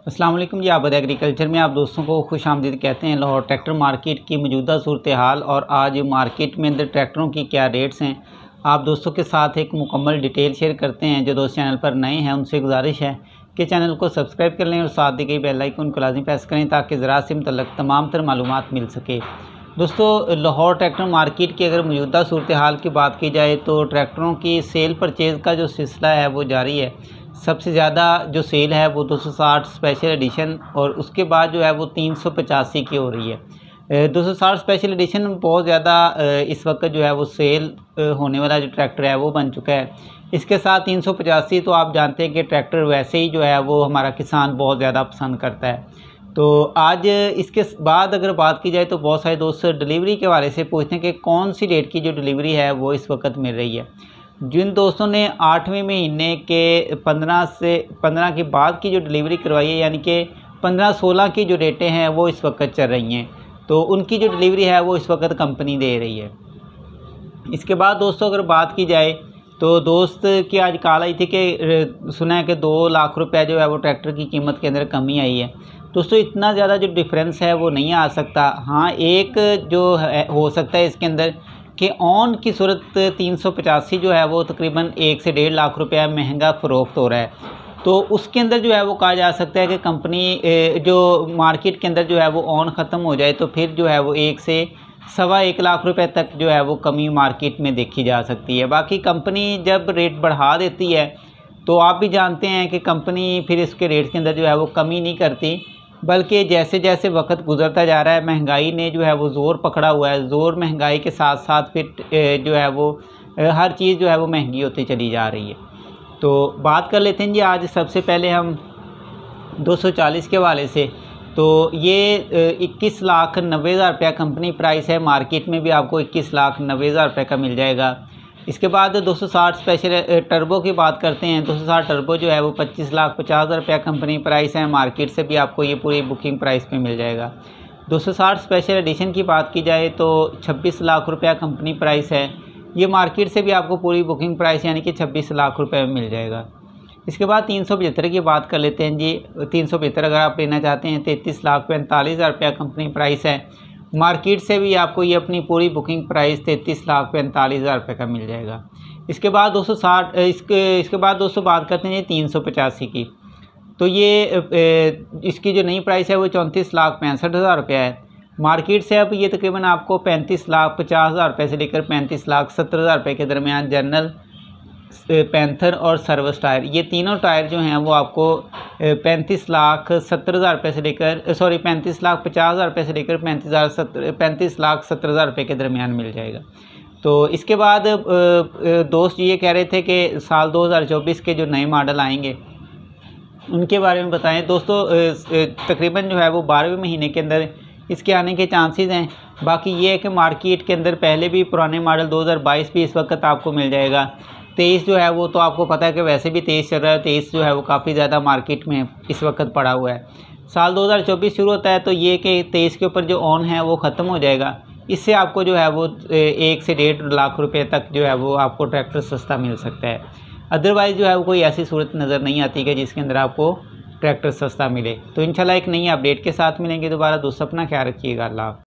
अस्सलाम वालेकुम जी। आबाद एग्रीकल्चर में आप दोस्तों को खुशामदीद कहते हैं। लाहौर ट्रैक्टर मार्केट की मौजूदा सूरत हाल और आज मार्केट में अंदर ट्रैक्टरों की क्या रेट्स हैं, आप दोस्तों के साथ एक मुकम्मल डिटेल शेयर करते हैं। जो दोस्त चैनल पर नए हैं उनसे गुजारिश है कि चैनल को सब्सक्राइब कर लें और साथ दी गई बेल आइकन को लाज़मी प्रेस करें ताकि ज़राअत से मुतल्लक़ तमाम तर मालूमात मिल सके। दोस्तों, लाहौर ट्रैक्टर मार्केट की अगर मौजूदा सूरत हाल की बात की जाए तो ट्रैक्टरों की सेल परचेज़ का जो सिलसिला है वो जारी है। सबसे ज़्यादा जो सेल है वो 260 स्पेशल एडिशन और उसके बाद जो है वो 385 की हो रही है। 260 स्पेशल एडिशन बहुत ज़्यादा इस वक्त जो है वो सेल होने वाला जो ट्रैक्टर है वो बन चुका है। इसके साथ 385 तो आप जानते हैं कि ट्रैक्टर वैसे ही जो है वो हमारा किसान बहुत ज़्यादा पसंद करता है। तो आज इसके बाद अगर बात की जाए तो बहुत सारे दोस्त डिलीवरी के हवाले से पूछते हैं कि कौन सी डेट की जो डिलीवरी है वो इस वक्त मिल रही है। जिन दोस्तों ने 8वें महीने के 15 के बाद की जो डिलीवरी करवाई है, यानी कि 15-16 की जो डेटें हैं वो इस वक्त चल रही हैं, तो उनकी जो डिलीवरी है वो इस वक्त कंपनी दे रही है। इसके बाद दोस्तों अगर बात की जाए तो दोस्त की आज कॉल आई थी कि सुना है कि 2 लाख रुपए जो है वो ट्रैक्टर की कीमत के अंदर कमी आई है। दोस्तों, इतना ज़्यादा जो डिफरेंस है वो नहीं आ सकता। हाँ, एक जो है हो सकता है इसके अंदर कि ऑन की सूरत 385 जो है वो तकरीबन 1 से 1.5 लाख रुपया महंगा फ़रोख्त हो रहा है। तो उसके अंदर जो है वो कहा जा सकता है कि कंपनी जो मार्केट के अंदर जो है वो ऑन ख़त्म हो जाए तो फिर जो है वो 1 से सवा 1 लाख रुपए तक जो है वो कमी मार्केट में देखी जा सकती है। बाकी कंपनी जब रेट बढ़ा देती है तो आप भी जानते हैं कि कंपनी फिर इसके रेट के अंदर जो है वो कमी नहीं करती, बल्कि जैसे जैसे वक्त गुजरता जा रहा है महंगाई ने जो है वो ज़ोर पकड़ा हुआ है। ज़ोर महंगाई के साथ साथ फिर जो है वो हर चीज़ जो है वो महंगी होती चली जा रही है। तो बात कर लेते हैं जी आज सबसे पहले हम 240 के हवाले से। तो ये 21,90,000 रुपया कंपनी प्राइस है। मार्केट में भी आपको 21,90,000 रुपये का मिल जाएगा। इसके बाद 260 स्पेशल टर्बो की बात करते हैं। 260 टर्बो जो है वो 25,50,000 रुपया कंपनी प्राइस है। मार्केट से भी आपको ये पूरी बुकिंग प्राइस पे मिल जाएगा। 260 स्पेशल एडिशन की बात की जाए तो 26 लाख रुपया कंपनी प्राइस है। ये मार्केट से भी आपको पूरी बुकिंग प्राइस यानी कि 26 लाख रुपये में मिल जाएगा। इसके बाद 375 की बात कर लेते हैं जी। 375 अगर आप लेना चाहते हैं 33,45,000 रुपया कंपनी प्राइस है। मार्केट से भी आपको ये अपनी पूरी बुकिंग प्राइस 33,45,000 रुपये का मिल जाएगा। इसके बाद 260 इसके बाद दोस्तों बात करते हैं 385 की। तो ये इसकी जो नई प्राइस है वो 34,65,000 रुपया है। मार्केट से अब ये तकरीबन आपको 35,50,000 रुपये से लेकर 35,70,000 रुपये के दरमियान जनरल, पैंथर और सर्विस टायर, ये तीनों टायर जो हैं वो आपको 35,70,000 रुपये से लेकर 35,50,000 रुपये से लेकर 35,70,000 रुपये के दरमियान मिल जाएगा। तो इसके बाद दोस्त ये कह रहे थे कि साल 2024 के जो नए मॉडल आएंगे उनके बारे में बताएं। दोस्तों, तकरीबन जो है वो 12वें महीने के अंदर इसके आने के चांसेस हैं। बाकी ये है कि मार्केट के अंदर पहले भी पुराने मॉडल 2022 भी इस वक्त आपको मिल जाएगा। 23 जो है वो तो आपको पता है कि वैसे भी 23 चल रहा है। 23 जो है वो काफ़ी ज़्यादा मार्केट में इस वक्त पड़ा हुआ है। साल 2024 शुरू होता है तो ये कि 23 के ऊपर जो ऑन है वो ख़त्म हो जाएगा। इससे आपको जो है वो 1 से 1.5 लाख रुपये तक जो है वो आपको ट्रैक्टर सस्ता मिल सकता है। अदरवाइज़ जो है वो कोई ऐसी सूरत नज़र नहीं आती कि जिसके अंदर आपको ट्रैक्टर सस्ता मिले। तो इंशाल्लाह एक नई अपडेट के साथ मिलेंगे दोबारा। दोस्तों, अपना ख्याल रखिएगा। अल्लाह।